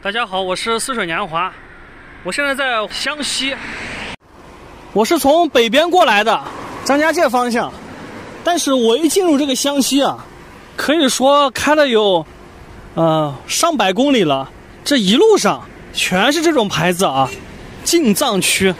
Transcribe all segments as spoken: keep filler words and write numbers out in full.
大家好，我是似水年华，我现在在湘西，我是从北边过来的，张家界方向。但是我一进入这个湘西啊，可以说开了有呃上百公里了，这一路上全是这种牌子啊，禁藏区。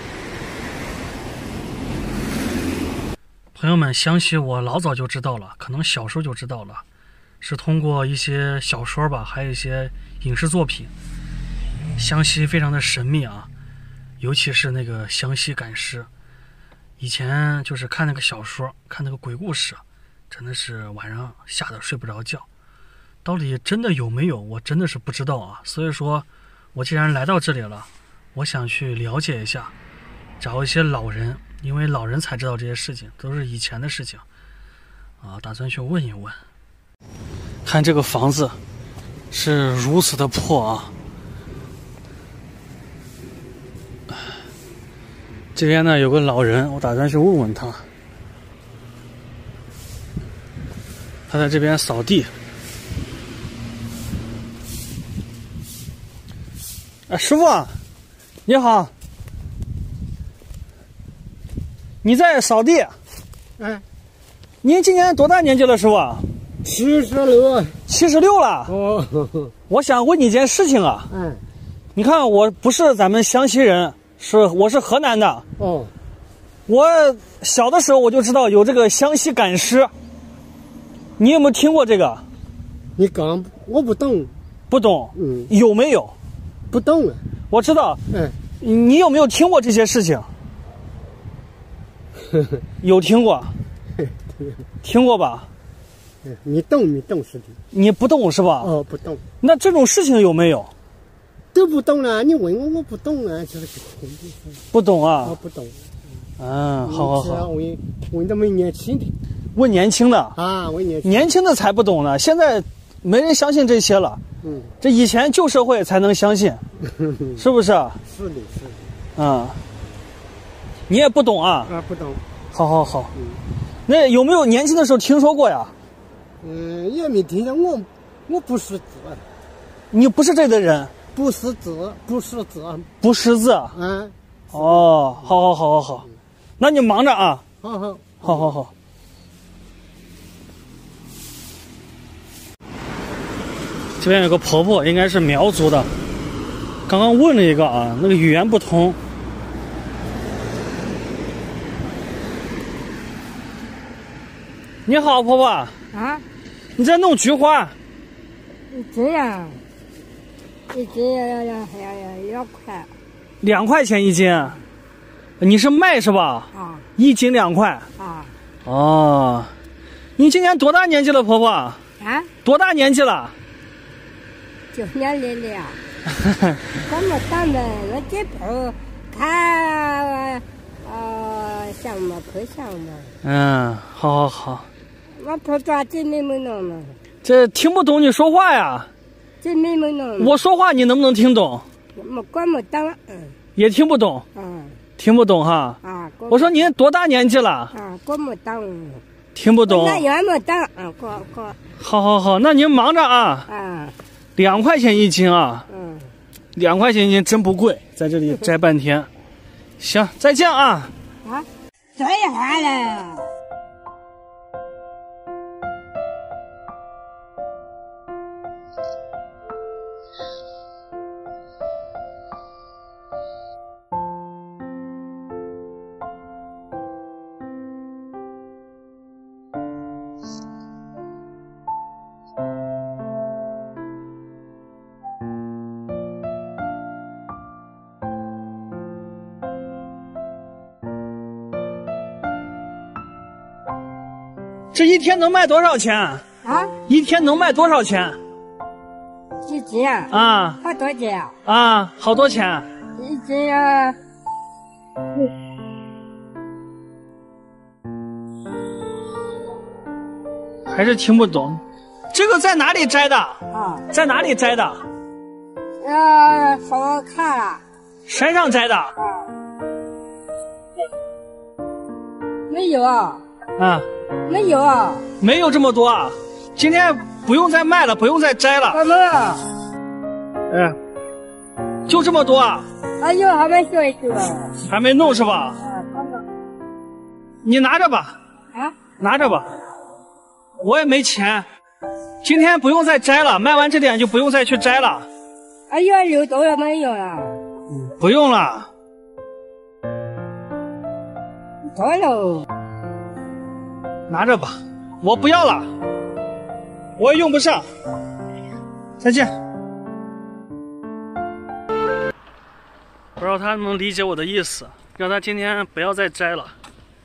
朋友们，湘西我老早就知道了，可能小时候就知道了，是通过一些小说吧，还有一些影视作品。湘西非常的神秘啊，尤其是那个湘西赶尸。以前就是看那个小说，看那个鬼故事，真的是晚上吓得睡不着觉。到底真的有没有，我真的是不知道啊。所以说，我既然来到这里了，我想去了解一下，找一些老人，因为老人才知道这些事情，都是以前的事情啊，打算去问一问。看这个房子是如此的破啊。这边呢有个老人，我打算去问问他。他在这边扫地。啊，师傅，你好，你在扫地？ 哎， 您今年多大年纪了，师傅？ 七十六。 七十六了。 哦， 我想问你一件事情啊。 嗯。 你看，我不是咱们湘西人。是，我是河南的。 哦， 我小的时候我就知道有这个湘西赶尸，你有没有听过这个？ 你刚我不懂。 不懂。 嗯。 有没有？ 不懂啊。 我知道。 嗯。 你有没有听过这些事情？有听过。听过吧？ 你懂，你懂是的。 你不懂是吧？ 哦，不懂。 那这种事情有没有？ 都不懂了，你问我我不懂啊，就是不懂啊。 我不懂。 嗯，好好好。 问问他们年轻的。 问年轻的啊，问年轻。 年轻的才不懂呢，现在没人相信这些了。 嗯。 这以前旧社会才能相信，是不是？ 是的，是的。 嗯。你也不懂啊？ 啊，不懂。 好好好。 嗯。 那有没有年轻的时候听说过呀？ 嗯，也没听见。我我不识字。 你不是这的人。 不识字，不识字， 不识字。 嗯。 哦，好好好好好，那你忙着啊。 好好， 好好好。这边有个婆婆，应该是苗族的，刚刚问了一个啊，那个语言不通。你好，婆婆。啊？你在弄菊花？ 这样。一斤要要要要两块， 两块钱一斤，你是卖是吧？ 啊， 一斤两块。 啊， 哦，你今年多大年纪了，婆婆？啊？多大年纪了？ 九年来了。怎么当的？我这不看呃项目可项目。 嗯，好好好。 我不抓这没没弄呢。 这听不懂你说话呀。 这没没弄。 我说话你能不能听懂？ 没管没懂，嗯。 也听不懂。 嗯。 听不懂哈。 啊。 我说您多大年纪了？ 啊，管没懂。 听不懂。 那也没懂，嗯，管管。 好好好，那您忙着啊。 啊。 两块钱一斤啊。 嗯。 两块钱一斤真不贵，在这里摘半天。行，再见啊。 啊，这一会儿了。 这一天能卖多少钱？ 啊？ 一天能卖多少钱？ 一斤啊？ 啊？ 好多斤啊？ 啊，好多钱？ 一斤啊？嗯。 还是听不懂。这个在哪里摘的？ 啊？ 在哪里摘的？ 呃，我看了。 山上摘的？ 啊。没有啊。 啊。 没有啊。 没有这么多啊！今天不用再卖了，不用再摘了。 怎么了？ 哎， 就这么多啊？ 哎呦，还没学习呢。 还没弄是吧？ 啊，刚刚。 你拿着吧。 啊？ 拿着吧。我也没钱，今天不用再摘了，卖完这点就不用再去摘了。 哎呀，六多了没有了？ 嗯，不用了。 多了。 拿着吧，我不要了，我也用不上。再见。不知道他能不能理解我的意思，让他今天不要再摘了。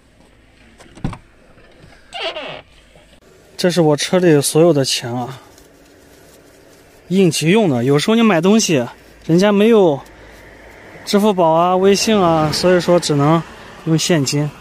这是我车里所有的钱啊，应急用的。有时候你买东西，人家没有支付宝啊、微信啊，所以说只能用现金。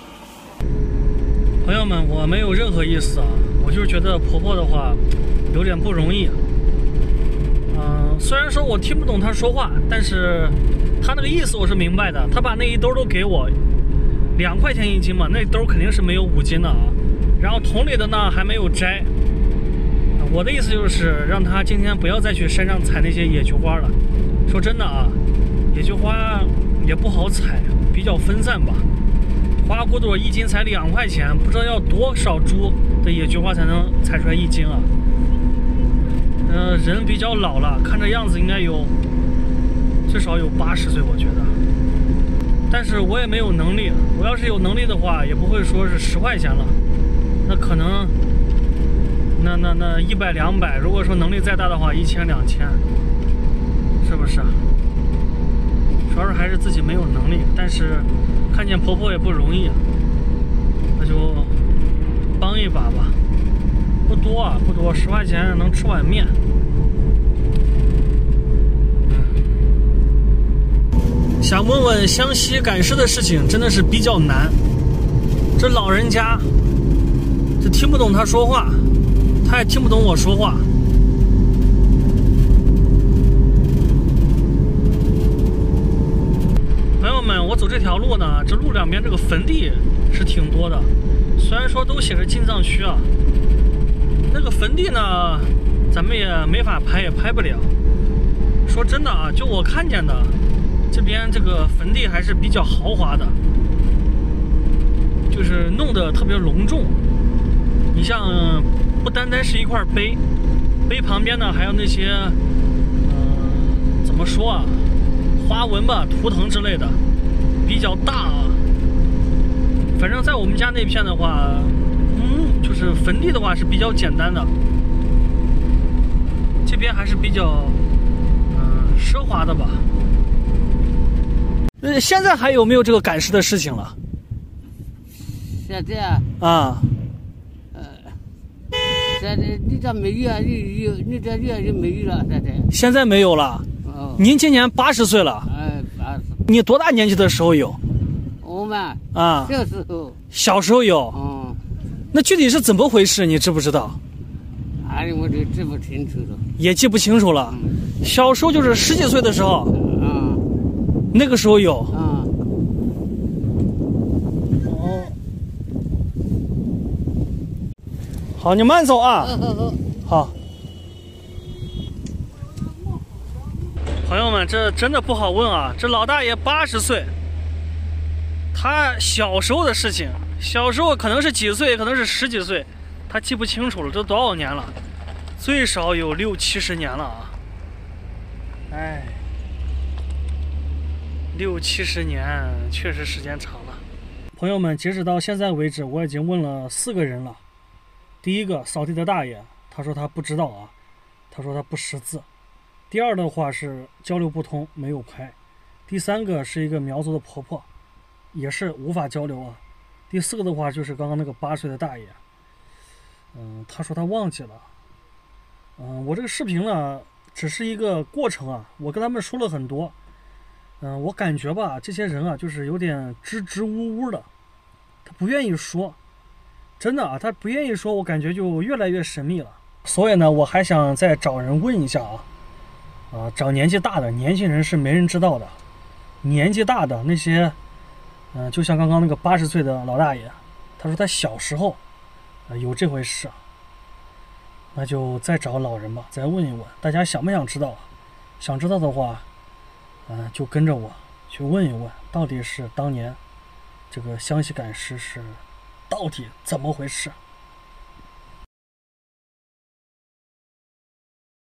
朋友们，我没有任何意思啊，我就是觉得婆婆的话有点不容易。嗯、呃，虽然说我听不懂她说话，但是她那个意思我是明白的。她把那一兜都给我，两块钱一斤嘛，那兜肯定是没有五斤的啊。然后桶里的呢还没有摘。我的意思就是让她今天不要再去山上采那些野菊花了。说真的啊，野菊花也不好采，比较分散吧。花骨朵一斤才两块钱，不知道要多少株的野菊花才能采出来一斤啊！呃，人比较老了，看这样子应该有至少有八十岁，我觉得。但是我也没有能力，我要是有能力的话，也不会说是十块钱了，那可能那那那一百两百，如果说能力再大的话，一千两千，是不是？主要是还是自己没有能力，但是看见婆婆也不容易，那就帮一把吧。不多啊，不多，十块钱能吃碗面。嗯，想问问湘西赶尸的事情，真的是比较难。这老人家，这听不懂他说话，他也听不懂我说话。朋友们，我走这条路呢，这路两边这个坟地是挺多的，虽然说都写着进藏区啊，那个坟地呢，咱们也没法拍，也拍不了。说真的啊，就我看见的，这边这个坟地还是比较豪华的，就是弄得特别隆重。你像不单单是一块碑，碑旁边呢还有那些，呃，怎么说啊？花纹吧，图腾之类的，比较大啊。反正在我们家那片的话，嗯，就是坟地的话是比较简单的。这边还是比较，嗯、呃，奢华的吧。呃，现在还有没有这个赶尸的事情了？ 现在啊， 啊， 呃，现在你这没有啊，你有你这月就没有了，现在。 现在没有了。 哦。 您今年八十岁了。 哎，八十。 你多大年纪的时候有？ 我们啊， 小时候。 小时候有。 嗯。 那具体是怎么回事？你知不知道？ 哎，我就记不清楚了。 也记不清楚了。 嗯、 小时候就是十几岁的时候。 嗯。 那个时候有。 嗯。 哦。好，你慢走啊。 好好好。 好。朋友们，这真的不好问啊！这老大爷八十岁，他小时候的事情，小时候可能是几岁，可能是十几岁，他记不清楚了，这多少年了？最少有六七十年了啊！哎，六七十年确实时间长了。朋友们，截止到现在为止，我已经问了四个人了。第一个扫地的大爷，他说他不知道啊，他说他不识字。第二的话是交流不通，没有拍。第三个是一个苗族的婆婆，也是无法交流啊。第四个的话就是刚刚那个八岁的大爷，嗯，他说他忘记了。嗯，我这个视频呢只是一个过程啊，我跟他们说了很多。嗯，我感觉吧，这些人啊就是有点支支吾吾的，他不愿意说。真的啊，他不愿意说，我感觉就越来越神秘了。所以呢，我还想再找人问一下啊。啊，长年纪大的年轻人是没人知道的，年纪大的那些，嗯、呃，就像刚刚那个八十岁的老大爷，他说他小时候，呃，有这回事，那就再找老人吧，再问一问，大家想不想知道？想知道的话， 呃，就跟着我去问一问，到底是当年这个湘西赶尸是到底怎么回事。